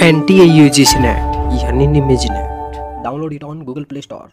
NTA-UGC net यानी निमेज net. Download it on Google Play Store.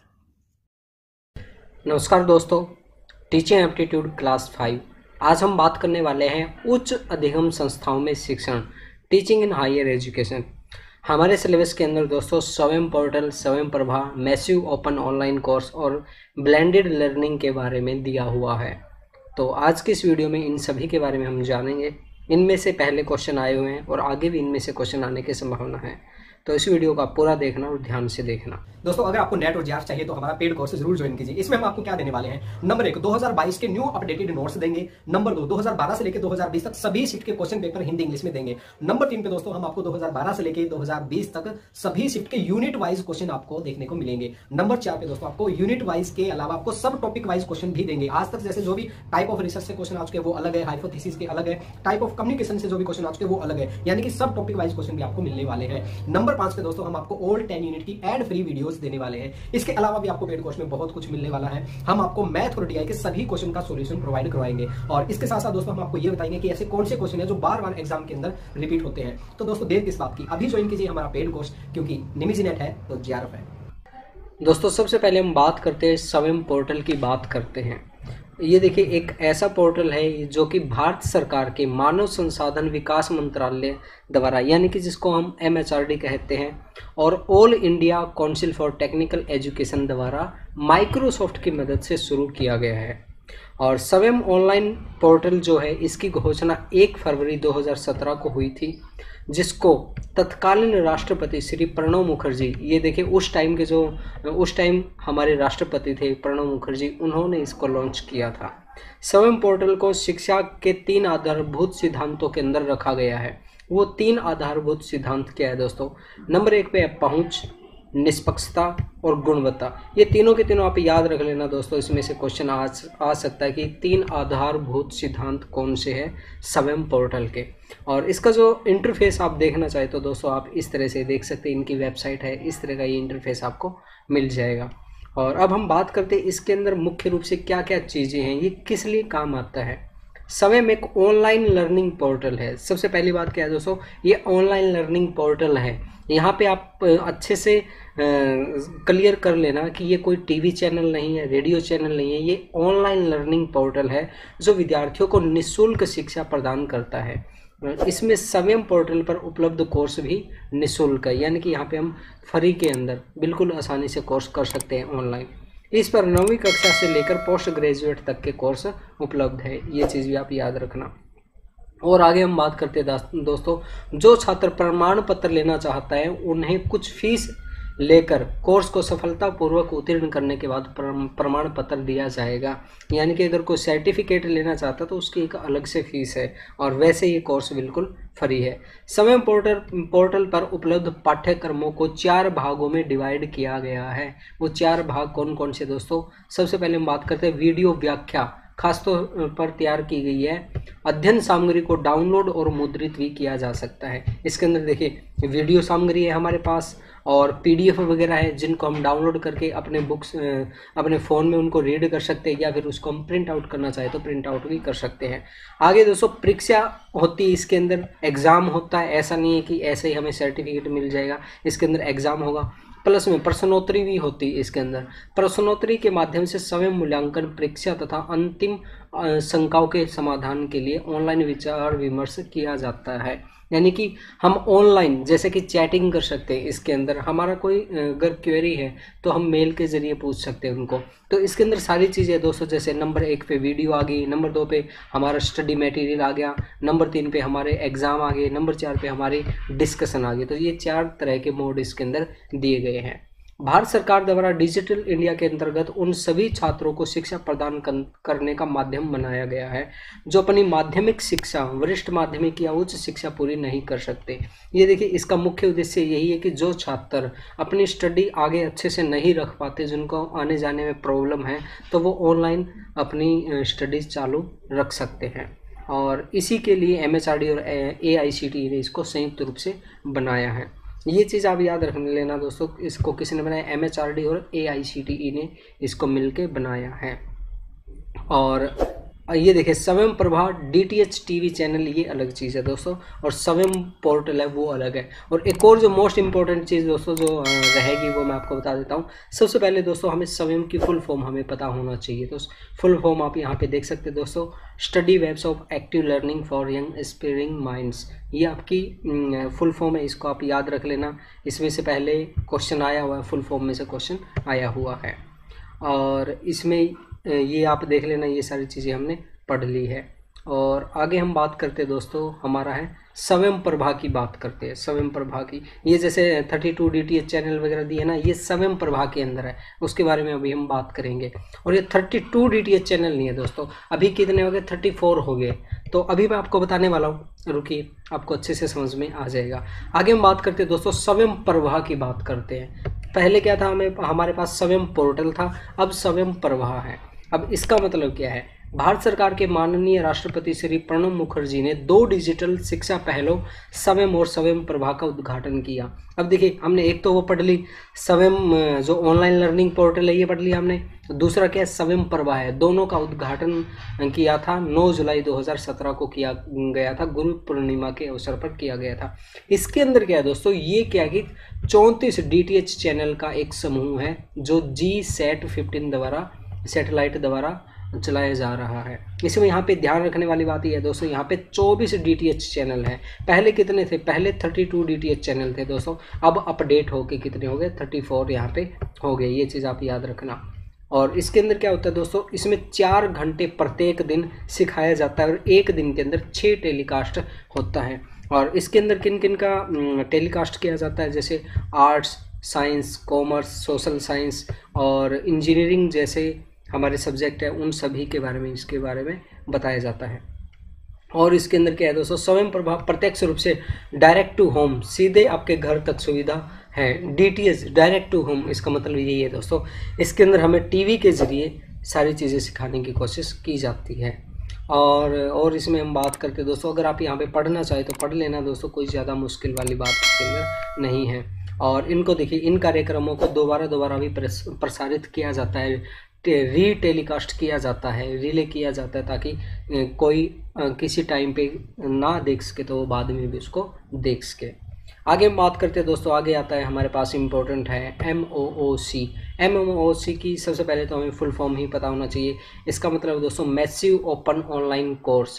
नमस्कार दोस्तों, टीचिंग एप्टीट्यूड क्लास 5। आज हम बात करने वाले हैं उच्च अधिगम संस्थाओं में शिक्षण, टीचिंग इन हायर एजुकेशन। हमारे सिलेबस के अंदर दोस्तों Swayam portal, Swayam Prabha, massive open online course और ब्लेंडेड लर्निंग के बारे में दिया हुआ है। तो आज की इस वीडियो में इन सभी के बारे में हम जानेंगे। इनमें से पहले क्वेश्चन आए हुए हैं और आगे भी इनमें से क्वेश्चन आने की संभावना है, तो इस वीडियो का पूरा देखना और ध्यान से देखना। दोस्तों, अगर आपको नेट और जीआर चाहिए तो हमारा पेड कोर्स जरूर ज्वाइन कीजिए। इसमें हम आपको क्या देने वाले हैं? नंबर 1, 2022 के न्यू अपडेटेड नोट्स देंगे। नंबर 2, 2012 से लेकर 2020 तक सभी शिफ्ट के क्वेश्चन पेपर हिंदी इंग्लिश में देंगे। नंबर 3 पे दोस्तों हम आपको 2012 से लेकर 2020 तक सभी शिफ्ट के यूनिट वाइज क्वेश्चन आपको देखने को मिलेंगे। नंबर 4 पे दोस्तों आपको यूनिट वाइज के अलावा आपको सब टॉपिक वाइज क्वेश्चन भी देंगे। आज तक जैसे जो भी टाइप ऑफ रिसर्च से क्वेश्चन आ चुके वो अलग है, हाइपोथेसिस के अलग है, टाइप ऑफ कम्युनिकेशन से जो भी क्वेश्चन आ चुके वो अलग है, यानी कि सब टॉपिक वाइज क्वेश्चन भी आपको मिलने वाले हैं। नंबर 5 पे दोस्तों हम आपको ऑल 10 यूनिट की एड फ्री वीडियोस देने वाले हैं। इसके अलावा भी आपको पेड कोर्स में बहुत कुछ मिलने वाला है। हम आपको मैथ और डीआई के सभी क्वेश्चन का सॉल्यूशन प्रोवाइड करवाएंगे और इसके साथ साथ दोस्तों हम आपको ये बताएंगे कि ऐसे कौन से क्वेश्चन है जो बार बार एग्जाम के अंदर रिपीट होते हैं। तो दोस्तों देर किस बात की, अभी ज्वाइन कीजिए हमारा पेड कोर्स, क्योंकि निमिज नेट है तो जीआरएफ है। दोस्तों सबसे पहले हम बात करते हैं स्वयं पोर्टल की बात करते हैं। ये देखिए, एक ऐसा पोर्टल है जो कि भारत सरकार के मानव संसाधन विकास मंत्रालय द्वारा, यानी कि जिसको हम MHRD कहते हैं, और All India Council for Technical Education द्वारा माइक्रोसॉफ्ट की मदद से शुरू किया गया है। और स्वयं ऑनलाइन पोर्टल जो है, इसकी घोषणा 1 फरवरी 2017 को हुई थी, जिसको तत्कालीन राष्ट्रपति श्री प्रणब मुखर्जी, ये देखिए उस टाइम हमारे राष्ट्रपति थे प्रणब मुखर्जी, उन्होंने इसको लॉन्च किया था। स्वयं पोर्टल को शिक्षा के 3 आधारभूत सिद्धांतों के अंदर रखा गया है। वो 3 आधारभूत सिद्धांत क्या है दोस्तों? नंबर 1 पे है पहुंच, निष्पक्षता और गुणवत्ता। ये तीनों के तीनों आप याद रख लेना दोस्तों। इसमें से क्वेश्चन आ सकता है कि 3 आधारभूत सिद्धांत कौन से हैं स्वयं पोर्टल के। और इसका जो इंटरफेस आप देखना चाहे तो दोस्तों आप इस तरह से देख सकते हैं, इनकी वेबसाइट है, इस तरह का ये इंटरफेस आपको मिल जाएगा। और अब हम बात करते हैं इसके अंदर मुख्य रूप से क्या क्या चीज़ें हैं, ये किस लिए काम आता है। स्वयं एक ऑनलाइन लर्निंग पोर्टल है। सबसे पहली बात क्या है दोस्तों, ये ऑनलाइन लर्निंग पोर्टल है। यहाँ पे आप अच्छे से क्लियर कर लेना कि ये कोई टीवी चैनल नहीं है, रेडियो चैनल नहीं है, ये ऑनलाइन लर्निंग पोर्टल है जो विद्यार्थियों को निःशुल्क शिक्षा प्रदान करता है। इसमें स्वयं पोर्टल पर उपलब्ध कोर्स भी निःशुल्क है, यानी कि यहाँ पे हम फ्री के अंदर बिल्कुल आसानी से कोर्स कर सकते हैं ऑनलाइन। इस पर 9वीं कक्षा से लेकर पोस्ट ग्रेजुएट तक के कोर्स उपलब्ध है, ये चीज़ भी आप याद रखना। और आगे हम बात करते हैं दोस्तों, जो छात्र प्रमाण पत्र लेना चाहता है उन्हें कुछ फीस लेकर कोर्स को सफलतापूर्वक उत्तीर्ण करने के बाद प्रमाण पत्र दिया जाएगा। यानी कि अगर कोई सर्टिफिकेट लेना चाहता है तो उसकी एक अलग से फीस है, और वैसे ये कोर्स बिल्कुल फ्री है। स्वयं पोर्टल पर उपलब्ध पाठ्यक्रमों को 4 भागों में डिवाइड किया गया है। वो 4 भाग कौन कौन से दोस्तों? सबसे पहले हम बात करते हैं वीडियो व्याख्या, खासतौर पर तैयार की गई है। अध्ययन सामग्री को डाउनलोड और मुद्रित भी किया जा सकता है। इसके अंदर देखिए वीडियो सामग्री है हमारे पास, और PDF वगैरह है जिनको हम डाउनलोड करके अपने फ़ोन में उनको रीड कर सकते हैं, या फिर उसको हम प्रिंट आउट करना चाहे तो प्रिंट आउट भी कर सकते हैं। आगे दोस्तों परीक्षा होती है, इसके अंदर एग्ज़ाम होता है। ऐसा नहीं है कि ऐसे ही हमें सर्टिफिकेट मिल जाएगा, इसके अंदर एग्ज़ाम होगा। प्लस में प्रश्नोत्तरी भी होती है इसके अंदर। प्रश्नोत्तरी के माध्यम से स्वयं मूल्यांकन, परीक्षा तथा अंतिम शंकाओं के समाधान के लिए ऑनलाइन विचार विमर्श किया जाता है। यानी कि हम ऑनलाइन जैसे कि चैटिंग कर सकते हैं। इसके अंदर हमारा कोई अगर क्वेरी है तो हम मेल के ज़रिए पूछ सकते हैं उनको। तो इसके अंदर सारी चीज़ें दोस्तों, जैसे नंबर 1 पे वीडियो आ गई, नंबर 2 पे हमारा स्टडी मटेरियल आ गया, नंबर 3 पे हमारे एग्ज़ाम आ गए, नंबर 4 पे हमारी डिस्कशन आ गई। तो ये 4 तरह के मोड इसके अंदर दिए गए हैं। भारत सरकार द्वारा डिजिटल इंडिया के अंतर्गत उन सभी छात्रों को शिक्षा प्रदान करने का माध्यम बनाया गया है जो अपनी माध्यमिक शिक्षा, वरिष्ठ माध्यमिक या उच्च शिक्षा पूरी नहीं कर सकते। ये देखिए, इसका मुख्य उद्देश्य यही है कि जो छात्र अपनी स्टडी आगे अच्छे से नहीं रख पाते, जिनको आने जाने में प्रॉब्लम है, तो वो ऑनलाइन अपनी स्टडीज चालू रख सकते हैं। और इसी के लिए MHRD और AICTE ने इसको संयुक्त रूप से बनाया है। ये चीज़ आप याद रख लेना दोस्तों, इसको किसने बनाया? MHRD और AICTE ने इसको मिलके बनाया है। और ये देखिए स्वयं प्रभा DTH टीवी चैनल, ये अलग चीज़ है दोस्तों, और स्वयं पोर्टल है वो अलग है। और एक और जो मोस्ट इंपॉर्टेंट चीज़ दोस्तों जो रहेगी वो मैं आपको बता देता हूँ। सबसे पहले दोस्तों हमें स्वयं की फुल फॉर्म हमें पता होना चाहिए। तो फुल फॉर्म आप यहाँ पे देख सकते हैं दोस्तों, study webs of active learning for young aspiring minds, ये आपकी फुल फॉर्म है, इसको आप याद रख लेना। इसमें से पहले क्वेश्चन आया हुआ है, फुल फॉर्म में से क्वेश्चन आया हुआ है, और इसमें ये आप देख लेना, ये सारी चीज़ें हमने पढ़ ली है। और आगे हम बात करते हैं दोस्तों, हमारा है स्वयं प्रभा की बात करते हैं। स्वयं प्रभा की, ये जैसे 32 DTH चैनल वगैरह दिए ना, ये स्वयं प्रभा के अंदर है, उसके बारे में अभी हम बात करेंगे। और ये 32 DTH चैनल नहीं है दोस्तों, अभी कितने हो गए, 34 हो गए। तो अभी मैं आपको बताने वाला हूँ, रुकिए, आपको अच्छे से समझ में आ जाएगा। आगे हम बात करते हैं दोस्तों, स्वयं प्रभा की बात करते हैं। पहले क्या था, हमारे पास स्वयं पोर्टल था, अब स्वयं प्रभा है। अब इसका मतलब क्या है, भारत सरकार के माननीय राष्ट्रपति श्री प्रणब मुखर्जी ने 2 डिजिटल शिक्षा पहलों स्वयं और स्वयं प्रभा का उद्घाटन किया। अब देखिए, हमने एक तो वो पढ़ ली स्वयं जो ऑनलाइन लर्निंग पोर्टल है, ये पढ़ लिया हमने। दूसरा क्या है, स्वयं प्रभा है। दोनों का उद्घाटन किया था 9 जुलाई 2017 को किया गया था, गुरु पूर्णिमा के अवसर पर किया गया था। इसके अंदर क्या है दोस्तों, ये क्या है कि 34 DTH चैनल का एक समूह है जो GSAT-15 द्वारा, सैटेलाइट द्वारा चलाया जा रहा है। इसमें यहाँ पे ध्यान रखने वाली बात ये है दोस्तों, यहाँ पे 24 DTH चैनल हैं। पहले कितने थे, पहले 32 DTH चैनल थे दोस्तों, अब अपडेट होके कितने हो गए, 34 यहाँ पे हो गए। ये चीज़ आप याद रखना। और इसके अंदर क्या होता है दोस्तों, इसमें 4 घंटे प्रत्येक दिन सिखाया जाता है, और एक दिन के अंदर 6 टेलीकास्ट होता है। और इसके अंदर किन किन का टेलीकास्ट किया जाता है, जैसे arts, science, commerce, social science और इंजीनियरिंग जैसे हमारे सब्जेक्ट है, उन सभी के बारे में, इसके बारे में बताया जाता है। और इसके अंदर क्या है दोस्तों, स्वयं प्रभा प्रत्यक्ष रूप से डायरेक्ट टू होम, सीधे आपके घर तक सुविधा है। DTH डायरेक्ट टू होम, इसका मतलब यही है दोस्तों, इसके अंदर हमें टीवी के ज़रिए सारी चीज़ें सिखाने की कोशिश की जाती है। और इसमें हम बात करते हैं दोस्तों, अगर आप यहाँ पे पढ़ना चाहें तो पढ़ लेना दोस्तों, कोई ज़्यादा मुश्किल वाली बात इसके अंदर नहीं है। और इनको देखिए, इन कार्यक्रमों को दोबारा भी प्रसारित किया जाता है, टेलीकास्ट किया जाता है, रिले किया जाता है, ताकि कोई किसी टाइम पे ना देख सके तो वो बाद में भी उसको देख सके। आगे हम बात करते हैं दोस्तों, आगे आता है हमारे पास इम्पोर्टेंट है MOOC। MOOC की सबसे पहले तो हमें फुल फॉर्म ही पता होना चाहिए। इसका मतलब दोस्तों massive open online course,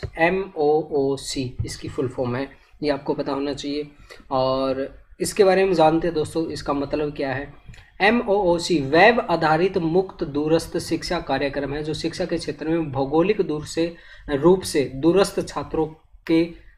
MOOC इसकी फुल फॉर्म है, ये आपको पता होना चाहिए। और इसके बारे में जानते हैं दोस्तों, इसका मतलब क्या है। MOOC वेब आधारित मुक्त दूरस्थ शिक्षा कार्यक्रम है, जो शिक्षा के क्षेत्र में भौगोलिक रूप से दूरस्थ छात्रों के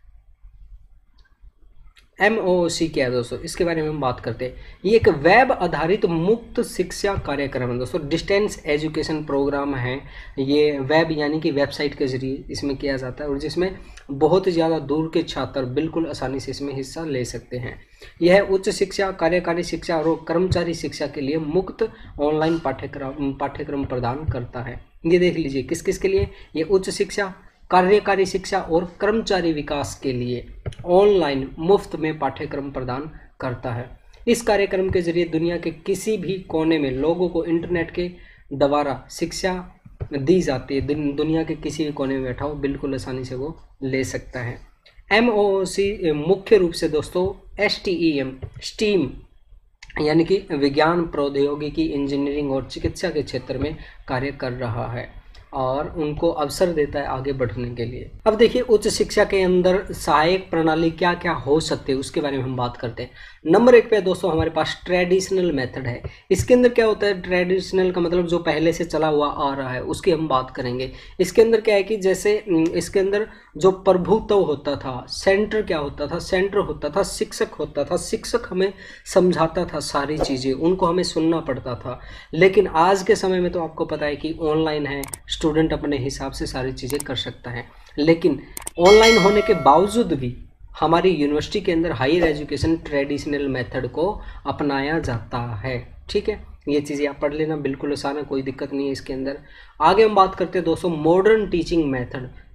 MOOC क्या है दोस्तों, इसके बारे में हम बात करते हैं। ये एक वेब आधारित मुक्त शिक्षा कार्यक्रम है दोस्तों, डिस्टेंस एजुकेशन प्रोग्राम है। ये वेब यानी कि वेबसाइट के जरिए इसमें किया जाता है, और जिसमें बहुत ज़्यादा दूर के छात्र बिल्कुल आसानी से इसमें हिस्सा ले सकते हैं। यह उच्च शिक्षा, कार्यकारी शिक्षा और कर्मचारी शिक्षा के लिए मुक्त ऑनलाइन पाठ्यक्रम प्रदान करता है। ये देख लीजिए किस किस के लिए, ये उच्च शिक्षा, कार्यकारी शिक्षा और कर्मचारी विकास के लिए ऑनलाइन मुफ्त में पाठ्यक्रम प्रदान करता है। इस कार्यक्रम के जरिए दुनिया के किसी भी कोने में लोगों को इंटरनेट के द्वारा शिक्षा दी जाती है। दुनिया के किसी भी कोने में बैठा हो बिल्कुल आसानी से वो ले सकता है। MOOC मुख्य रूप से दोस्तों STEM यानी कि विज्ञान, प्रौद्योगिकी, इंजीनियरिंग और चिकित्सा के क्षेत्र में कार्य कर रहा है, और उनको अवसर देता है आगे बढ़ने के लिए। अब देखिए, उच्च शिक्षा के अंदर सहायक प्रणाली क्या क्या हो सकते हैं उसके बारे में हम बात करते हैं। नंबर 1 पे दोस्तों हमारे पास ट्रेडिशनल मेथड है। इसके अंदर क्या होता है, ट्रेडिशनल का मतलब जो पहले से चला हुआ आ रहा है उसकी हम बात करेंगे। इसके अंदर क्या है कि जैसे इसके अंदर जो प्रभुत्व होता था, सेंटर क्या होता था, सेंटर होता था, शिक्षक होता था, शिक्षक हमें समझाता था सारी चीज़ें, उनको हमें सुनना पड़ता था। लेकिन आज के समय में तो आपको पता है कि ऑनलाइन है, स्टूडेंट अपने हिसाब से सारी चीज़ें कर सकता है। लेकिन ऑनलाइन होने के बावजूद भी हमारी यूनिवर्सिटी के अंदर हायर एजुकेशन ट्रेडिशनल मेथड को अपनाया जाता है। ठीक है, ये चीज़ें आप पढ़ लेना, बिल्कुल आसान है, कोई दिक्कत नहीं है इसके अंदर। आगे हम बात करते हैं दोस्तों मॉडर्न टीचिंग मेथड।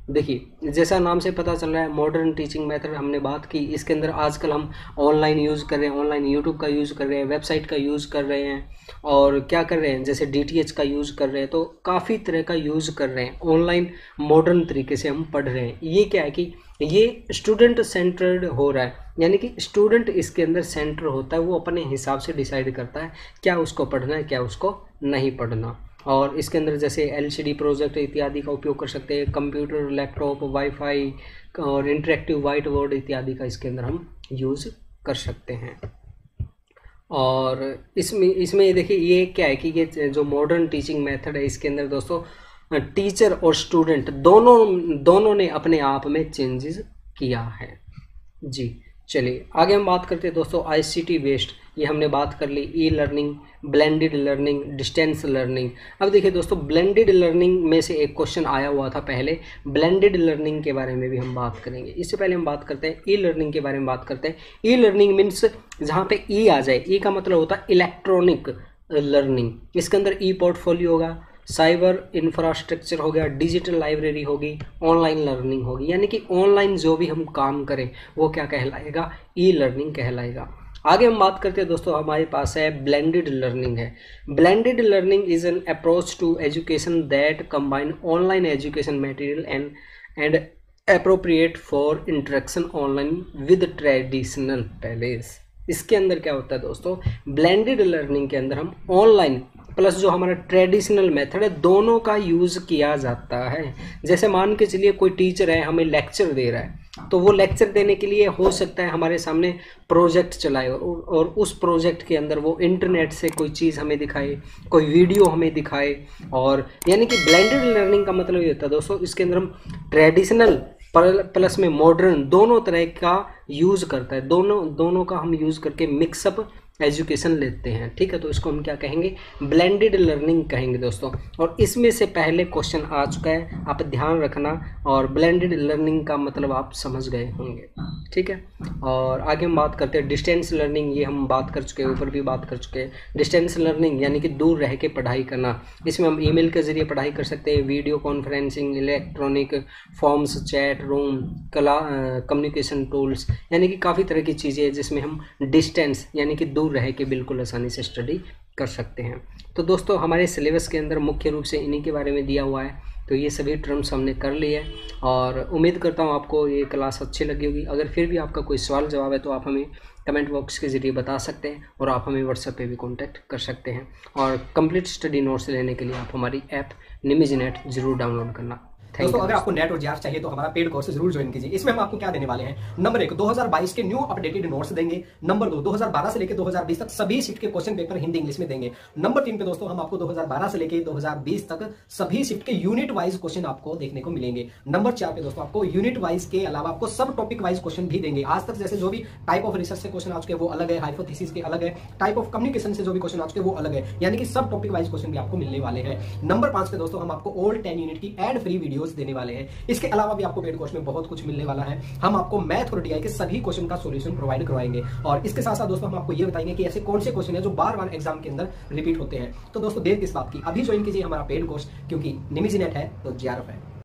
देखिए जैसा नाम से पता चल रहा है मॉडर्न टीचिंग मेथड हमने बात की। इसके अंदर आजकल हम ऑनलाइन यूज़ कर रहे हैं, ऑनलाइन यूट्यूब का यूज़ कर रहे हैं, वेबसाइट का यूज़ कर रहे हैं और क्या कर रहे हैं जैसे DTH का यूज़ कर रहे हैं। तो काफ़ी तरह का यूज़ कर रहे हैं, ऑनलाइन मॉडर्न तरीके से हम पढ़ रहे हैं। ये क्या है कि ये स्टूडेंट सेंटर्ड हो रहा है, यानी कि स्टूडेंट इसके अंदर सेंटर होता है, वो अपने हिसाब से डिसाइड करता है क्या उसको पढ़ना है क्या उसको नहीं पढ़ना। और इसके अंदर जैसे LCD प्रोजेक्ट इत्यादि का उपयोग कर सकते हैं, कंप्यूटर, लैपटॉप, वाईफाई और इंटरेक्टिव वाइट बोर्ड इत्यादि का इसके अंदर हम यूज़ कर सकते हैं। और इसमें देखिए ये क्या है कि ये जो मॉडर्न टीचिंग मेथड है इसके अंदर दोस्तों टीचर और स्टूडेंट दोनों ने अपने आप में चेंजेस किया है जी। चलिए आगे हम बात करते हैं दोस्तों ICT बेस्ड। ये हमने बात कर ली e learning, blended learning, distance learning. अब देखिए दोस्तों ब्लेंडेड लर्निंग में से एक क्वेश्चन आया हुआ था पहले, ब्लेंडेड लर्निंग के बारे में भी हम बात करेंगे। इससे पहले हम बात करते हैं ई लर्निंग के बारे में बात करते हैं। ई लर्निंग मीन्स जहाँ पे ई आ जाए, ई का मतलब होता है इलेक्ट्रॉनिक लर्निंग। इसके अंदर ई पोर्टफोलियो होगा, साइबर इंफ्रास्ट्रक्चर हो गया, डिजिटल लाइब्रेरी होगी, ऑनलाइन लर्निंग होगी, यानी कि ऑनलाइन जो भी हम काम करें वो क्या कहलाएगा, ई लर्निंग कहलाएगा। आगे हम बात करते हैं दोस्तों, हमारे पास है ब्लेंडेड लर्निंग है। Blended learning is an approach to education that combine online education material and appropriate for interaction online with traditional palace. इसके अंदर क्या होता है दोस्तों, ब्लेंडेड लर्निंग के अंदर हम ऑनलाइन प्लस जो हमारा ट्रेडिशनल मेथड है दोनों का यूज़ किया जाता है। जैसे मान के चलिए कोई टीचर है हमें लेक्चर दे रहा है, तो वो लेक्चर देने के लिए हो सकता है हमारे सामने प्रोजेक्ट चलाए और उस प्रोजेक्ट के अंदर वो इंटरनेट से कोई चीज़ हमें दिखाए, कोई वीडियो हमें दिखाए। और यानी कि ब्लेंडेड लर्निंग का मतलब ये होता है दोस्तों, इसके अंदर हम ट्रेडिशनल प्लस में मॉडर्न दोनों तरह का यूज़ करता है, दोनों का हम यूज़ करके मिक्सअप एजुकेशन लेते हैं। ठीक है, तो इसको हम क्या कहेंगे, ब्लेंडेड लर्निंग कहेंगे दोस्तों। और इसमें से पहले क्वेश्चन आ चुका है, आप ध्यान रखना, और ब्लेंडेड लर्निंग का मतलब आप समझ गए होंगे। ठीक है, और आगे हम बात करते हैं डिस्टेंस लर्निंग। ये हम बात कर चुके हैं, ऊपर भी बात कर चुके हैं। डिस्टेंस लर्निंग यानी कि दूर रह के पढ़ाई करना। इसमें हम ईमेल के जरिए पढ़ाई कर सकते हैं, video conferencing, electronic forms, chat room, communication tools, यानी कि काफ़ी तरह की चीज़ें हैं जिसमें हम डिस्टेंस यानी कि दूर रह के बिल्कुल आसानी से स्टडी कर सकते हैं। तो दोस्तों हमारे सिलेबस के अंदर मुख्य रूप से इन्हीं के बारे में दिया हुआ है। तो ये सभी टर्म्स हमने कर लिए हैं और उम्मीद करता हूँ आपको ये क्लास अच्छी लगी होगी। अगर फिर भी आपका कोई सवाल जवाब है तो आप हमें कमेंट बॉक्स के ज़रिए बता सकते हैं और आप हमें व्हाट्सएप पे भी कांटेक्ट कर सकते हैं। और कंप्लीट स्टडी नोट्स लेने के लिए आप हमारी ऐप निमिजनेट जरूर डाउनलोड करना। दोस्तों अगर आपको नेट और जीआर चाहिए तो हमारा पेड कोर्स जरूर ज्वाइन कीजिए। इसमें हम आपको क्या देने वाले हैं, नंबर 1 2022 के न्यू अपडेटेड नोट्स देंगे। नंबर 2 2012 से लेकर 2020 तक सभी शिफ्ट के क्वेश्चन पेपर हिंदी इंग्लिश में देंगे। नंबर 3 पे दोस्तों हम आपको 2012 से लेकर 2020 तक सभी शिफ्ट के यूनिट वाइज क्वेश्चन आपको देखने को मिलेंगे। नंबर 4 पे दोस्तों आपको यूनिट वाइज के अलावा आपको सब टॉपिक वाइज क्वेश्चन भी देंगे। आज तक जैसे जो भी टाइप ऑफ रिसर्च से क्वेश्चन आ चुके वो अलग है, हाइपोथेसिस के अलग है, टाइप ऑफ कम्युनिकेशन से जो भी क्वेश्चन आ चुके वो अलग है, यानी कि सब टॉपिक वाइज क्वेश्चन भी आपको मिलने वाले हैं। नंबर 5 पे दोस्तों हम आपको ऑल 10 यूनिट की एड फ्री वीडियोस देने वाले हैं। इसके अलावा भी आपको पेड कोर्स में बहुत कुछ मिलने वाला है। हम आपको मैथ और डीआई के सभी क्वेश्चन का सॉल्यूशन प्रोवाइड करवाएंगे और इसके साथ साथ दोस्तों हम आपको ये बताएंगे कि ऐसे कौन से क्वेश्चन है जो बार-बार एग्जाम के अंदर रिपीट होते हैं। तो दोस्तों देर किस बात की, अभी ज्वाइन कीजिए हमारा पेड कोर्स, क्योंकि निमिजनेट है तो जीआरएफ है।